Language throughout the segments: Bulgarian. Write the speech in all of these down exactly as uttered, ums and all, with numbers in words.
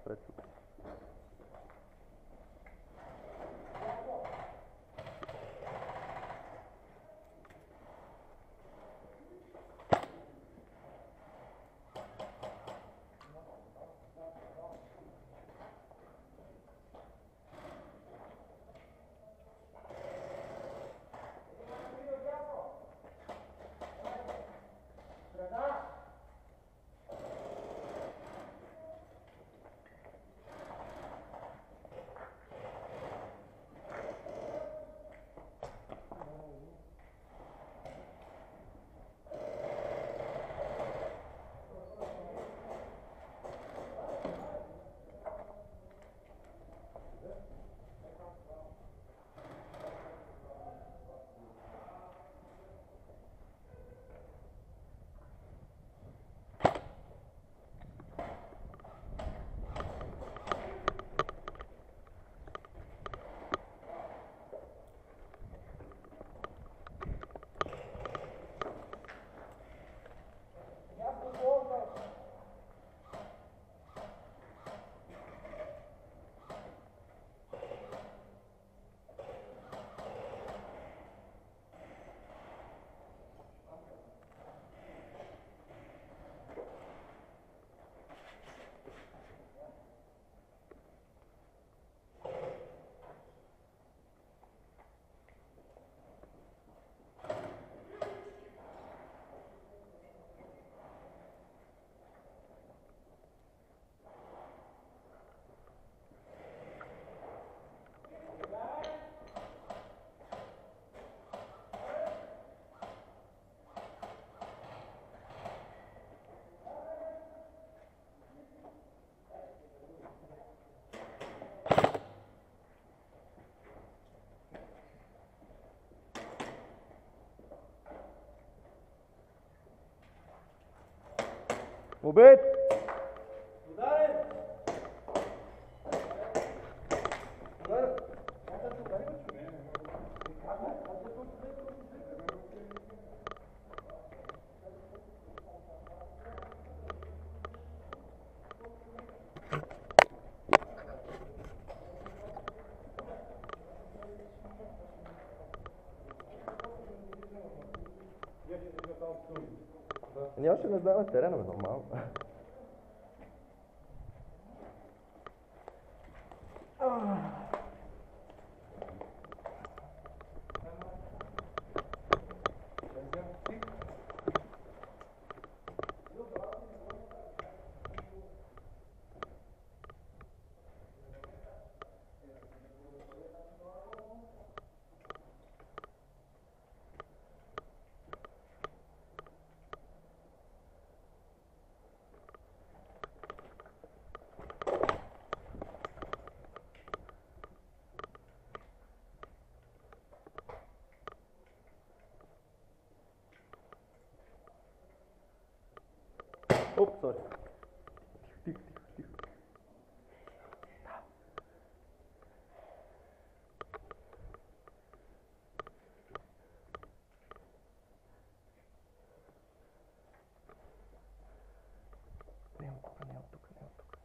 напред тук. Обед! Ударен! Ударен! Ние още не знаем терена, бе, нормално. Оп, сори. Тихо, тихо, тихо. Не от тук, не от тук, не от тук.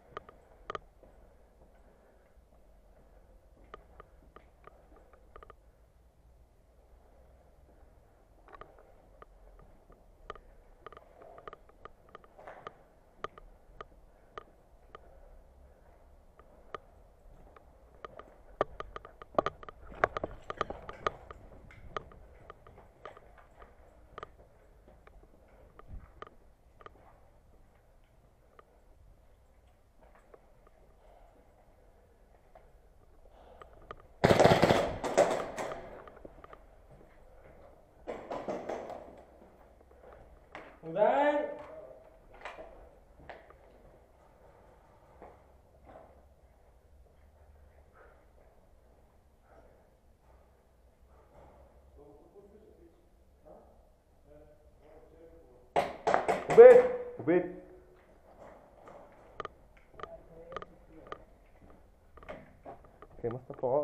Ударен! Обед! Обед! Къде ма стъпала?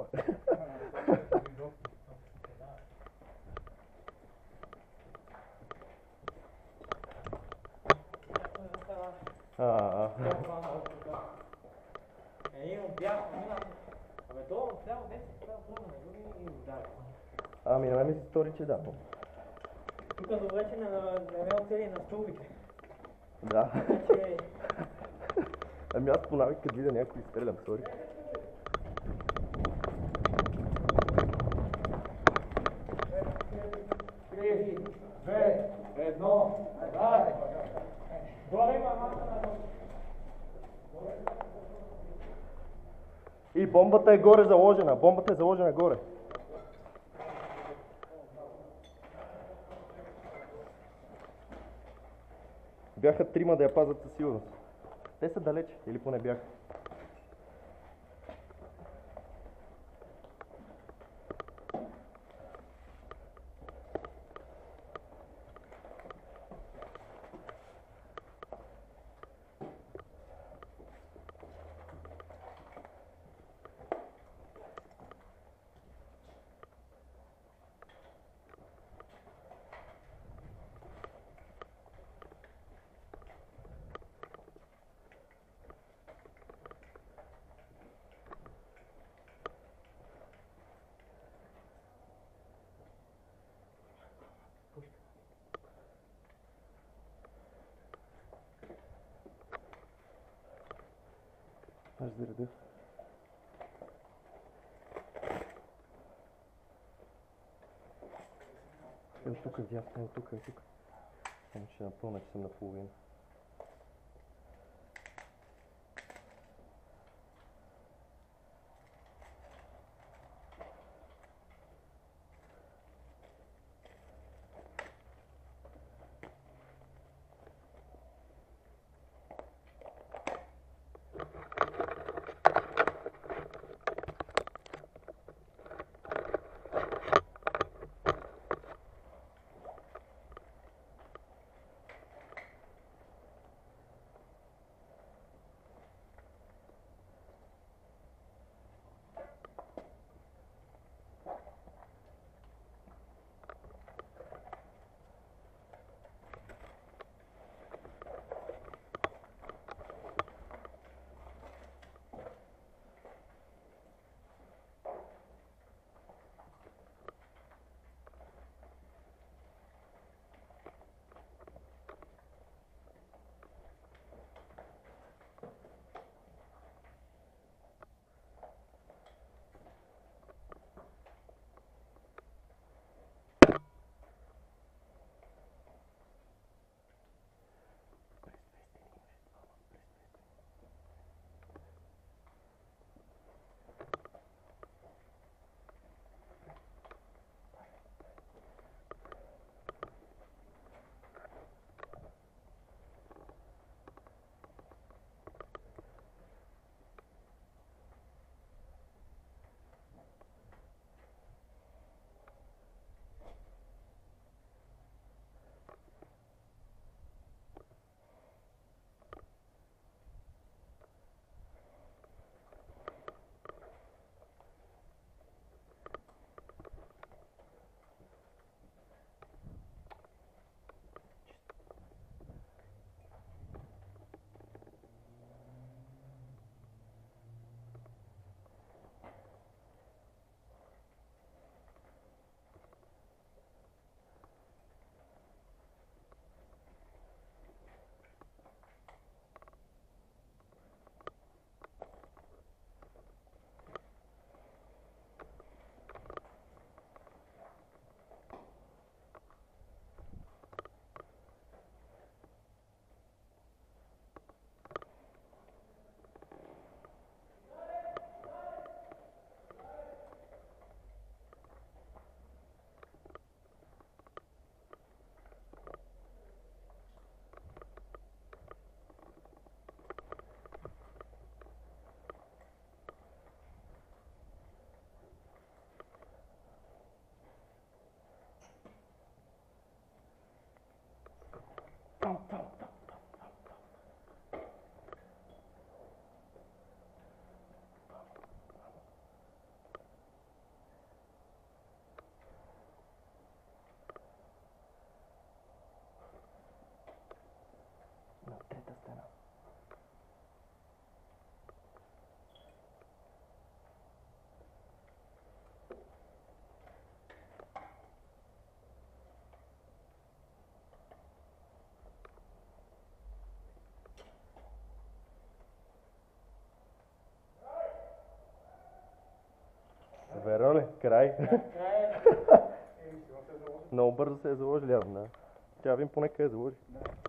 А, а. Един от бял, абе то цял ден се правя плъвна на юни и удари. Ами на мен ми се стори, че да. Тук до вече не ме оцели на столбите. Да. Значи, Ами аз по навик, като видя някой изстрелям, сори. три, две, едно, дай! Горе има маса на това. И бомбата е горе заложена, бомбата е заложена горе. Бяха трима да я пазят със сигурност. Те са далеч, или поне бяха. Аз заредах. Е, от тук, дясно, от тук, от тук. Само ще напълна, че съм наполовина. Верно ли? Край. Край е. Много бързо се е заложили явно, да. Тя вим поне къде заложи.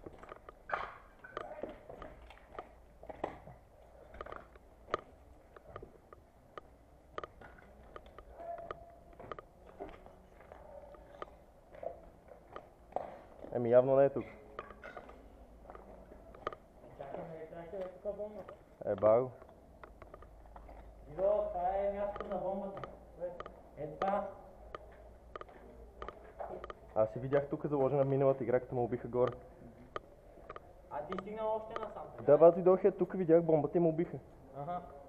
Еми явно не е тук. Чакаме, чакаме тук бомбата. Е, баго. Идо, това е мястото на бомбата. Е това. Аз си видях тук заложена в миналата игра, като ме убиха горе. А ти стигнал още насам. Да, аз дойдох, е тук видях бомбата и ме убиха. Ага.